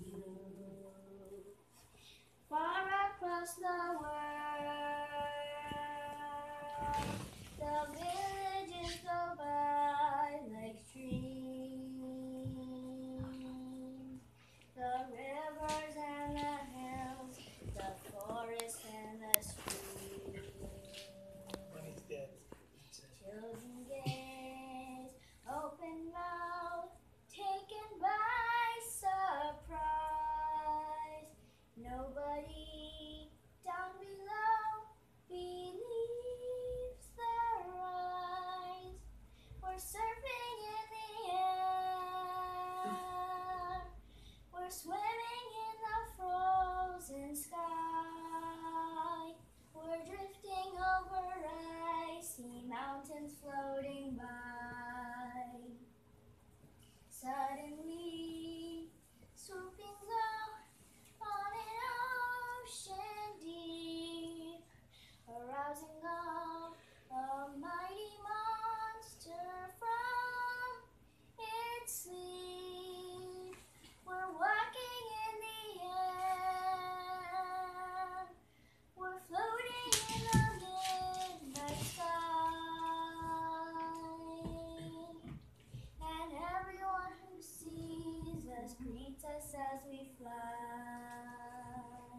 you. Far across the world, the villages go by like streams. The rivers and the hills, the forest and the streams. Children gaze, open mouth, taken by surprise. Nobody down below believes their eyes. We're surfing in the air. We're swimming in the frozen sky. We're drifting over icy mountains floating by. Suddenly, swooping low on an ocean deep, arousing up a mighty monster from its sleep. We're walking in the air. We're floating in the midnight sky. And everyone who sees us greets us as we fly.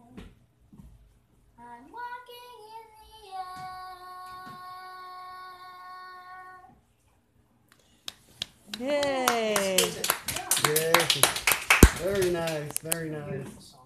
I'm walking in the air. Yay! Yes. Very nice, very nice.